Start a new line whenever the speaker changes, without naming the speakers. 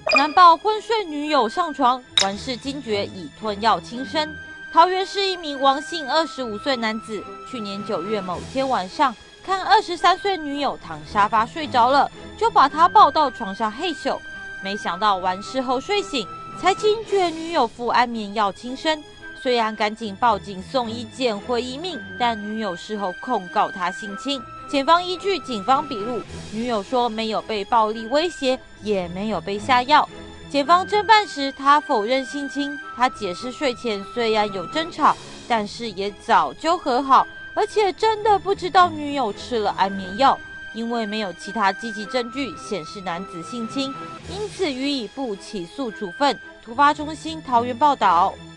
男爆昏睡女友上床，完事惊觉已吞药轻生。桃园市一名王姓25岁男子，去年9月某天晚上，看23岁女友躺沙发睡着了，就把她抱到床上嘿咻。没想到完事后睡醒，才惊觉女友服安眠药轻生。虽然赶紧报警送医捡回一命，但女友事后控告他性侵。检方依据警方笔录，女友说没有被暴力威胁，也没有被下药。检方侦办时，他否认性侵。他解释睡前虽然有争吵，但是也早就和好，而且真的不知道女友吃了安眠药。因为没有其他积极证据显示男子性侵，因此予以不起诉处分。突发中心桃园报道。